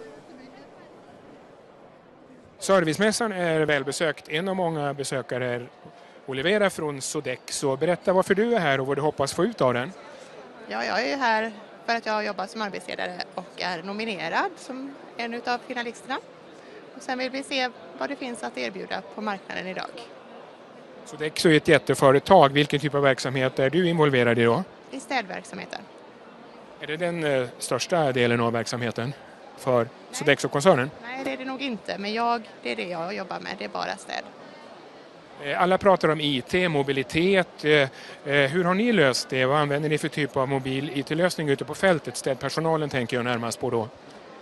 Servicemässan är välbesökt. En av många besökare är Olivera från Sodexo. Berätta varför du är här och vad du hoppas få ut av den. Ja, jag är ju här för att jag jobbar som arbetsledare och är nominerad som en av finalisterna. Och sen vill vi se vad det finns att erbjuda på marknaden idag. Sodexo är ett jätteföretag. Vilken typ av verksamhet är du involverad i då? I städverksamheten. Är det den största delen av verksamheten för Sodexo-koncernen? Nej, det är det nog inte. Men det är det jag jobbar med. Det är bara städ. Alla pratar om IT, mobilitet. Hur har ni löst det? Vad använder ni för typ av mobil IT-lösning ute på fältet? Städpersonalen tänker jag närmast på då.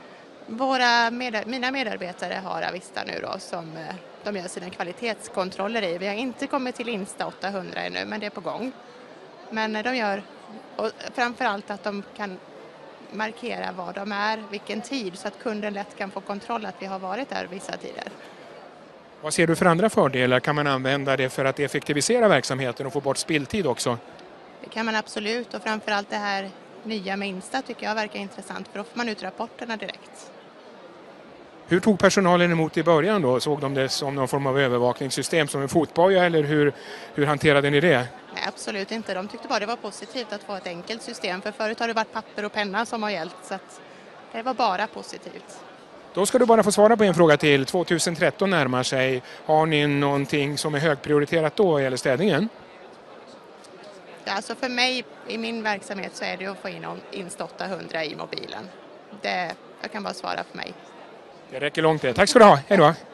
Mina medarbetare har Avista nu då som de gör sina kvalitetskontroller i. Vi har inte kommit till Insta 800 ännu, men det är på gång. Men de gör, och framförallt att de kan markera var de är, vilken tid, så att kunden lätt kan få kontroll att vi har varit där vissa tider. Vad ser du för andra fördelar? Kan man använda det för att effektivisera verksamheten och få bort spilltid också? Det kan man absolut, och framförallt det här nya med Insta tycker jag verkar intressant, för då får man ut rapporterna direkt. Hur tog personalen emot i början då? Såg de det som någon form av övervakningssystem som en fotboja eller hur hanterade ni det? Nej, absolut inte. De tyckte bara det var positivt att få ett enkelt system, för förut har det varit papper och penna som har gällt, så att det var bara positivt. Då ska du bara få svara på en fråga till. 2013 närmar sig. Har ni någonting som är högprioriterat då gäller städningen? Ja, alltså för mig i min verksamhet så är det att få in Insta 800 i mobilen. Jag kan bara svara för mig. Det räcker långt det. Tack ska du ha. Hej då.